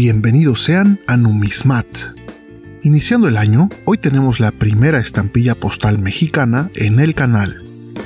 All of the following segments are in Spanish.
bienvenidos sean a Numismat. Iniciando el año, hoy tenemos la primera estampilla postal mexicana en el canal.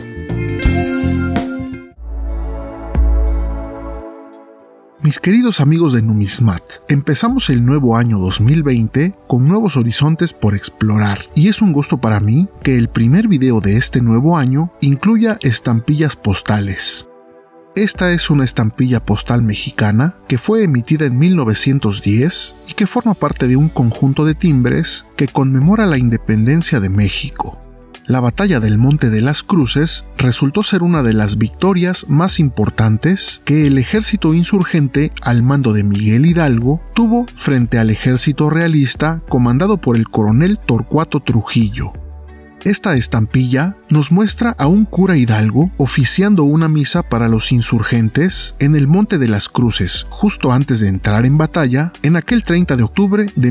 Mis queridos amigos de Numismat, empezamos el nuevo año 2020 con nuevos horizontes por explorar, y es un gusto para mí que el primer video de este nuevo año incluya estampillas postales. Esta es una estampilla postal mexicana que fue emitida en 1910 y que forma parte de un conjunto de timbres que conmemora la independencia de México. La batalla del Monte de las Cruces resultó ser una de las victorias más importantes que el ejército insurgente al mando de Miguel Hidalgo tuvo frente al ejército realista comandado por el coronel Torcuato Trujillo. Esta estampilla nos muestra a un cura hidalgo oficiando una misa para los insurgentes en el Monte de las Cruces, justo antes de entrar en batalla, en aquel 30 de octubre de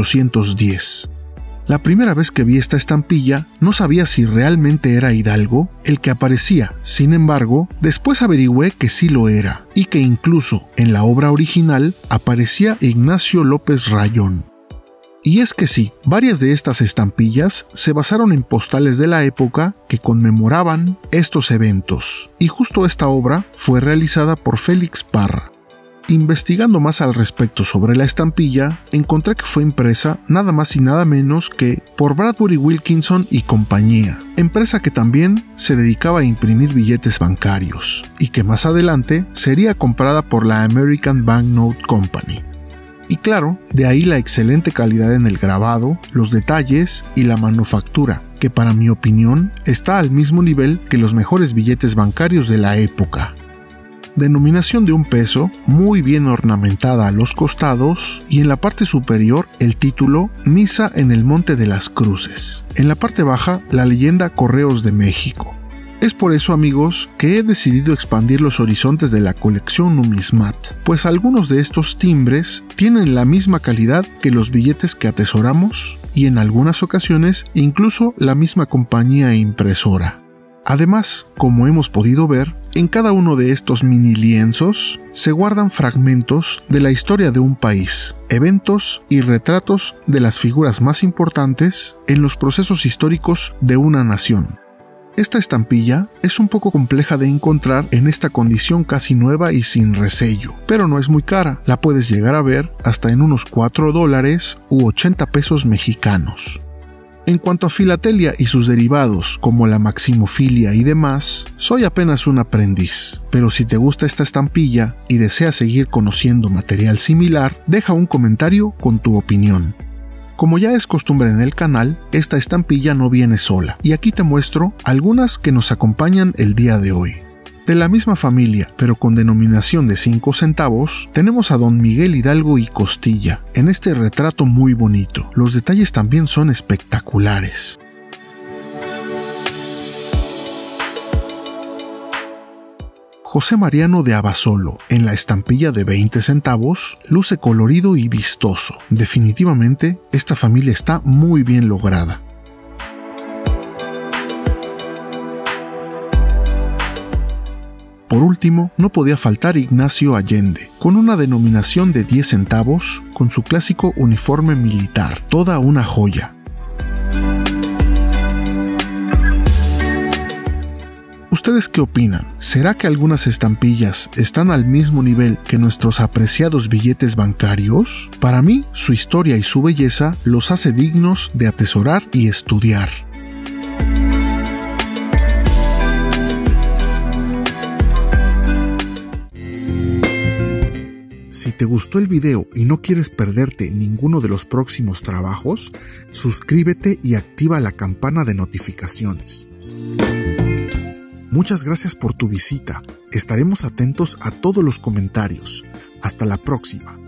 1810. La primera vez que vi esta estampilla, no sabía si realmente era Hidalgo el que aparecía. Sin embargo, después averigüé que sí lo era, y que incluso en la obra original aparecía Ignacio López Rayón. Y es que sí, varias de estas estampillas se basaron en postales de la época que conmemoraban estos eventos, y justo esta obra fue realizada por Félix Parra. Investigando más al respecto sobre la estampilla, encontré que fue impresa nada más y nada menos que por Bradbury Wilkinson y compañía, empresa que también se dedicaba a imprimir billetes bancarios, y que más adelante sería comprada por la American Banknote Company. Y claro, de ahí la excelente calidad en el grabado, los detalles y la manufactura, que para mi opinión está al mismo nivel que los mejores billetes bancarios de la época. Denominación de 1 peso, muy bien ornamentada a los costados, y en la parte superior el título Misa en el Monte de las Cruces. En la parte baja la leyenda Correos de México. Es por eso, amigos, que he decidido expandir los horizontes de la colección Numismat, pues algunos de estos timbres tienen la misma calidad que los billetes que atesoramos y en algunas ocasiones incluso la misma compañía impresora. Además, como hemos podido ver, en cada uno de estos mini lienzos se guardan fragmentos de la historia de un país, eventos y retratos de las figuras más importantes en los procesos históricos de una nación. Esta estampilla es un poco compleja de encontrar en esta condición casi nueva y sin resello, pero no es muy cara, la puedes llegar a ver hasta en unos $4 u 80 pesos mexicanos. En cuanto a filatelia y sus derivados, como la maximofilia y demás, soy apenas un aprendiz, pero si te gusta esta estampilla y deseas seguir conociendo material similar, deja un comentario con tu opinión. Como ya es costumbre en el canal, esta estampilla no viene sola, y aquí te muestro algunas que nos acompañan el día de hoy. De la misma familia, pero con denominación de 5 centavos, tenemos a Don Miguel Hidalgo y Costilla, en este retrato muy bonito. Los detalles también son espectaculares. José Mariano de Abasolo, en la estampilla de 20 centavos, luce colorido y vistoso. Definitivamente, esta familia está muy bien lograda. Por último, no podía faltar Ignacio Allende, con una denominación de 10 centavos, con su clásico uniforme militar, toda una joya. ¿Ustedes qué opinan? ¿Será que algunas estampillas están al mismo nivel que nuestros apreciados billetes bancarios? Para mí, su historia y su belleza los hace dignos de atesorar y estudiar. Si te gustó el video y no quieres perderte ninguno de los próximos trabajos, suscríbete y activa la campana de notificaciones. Muchas gracias por tu visita. Estaremos atentos a todos los comentarios. Hasta la próxima.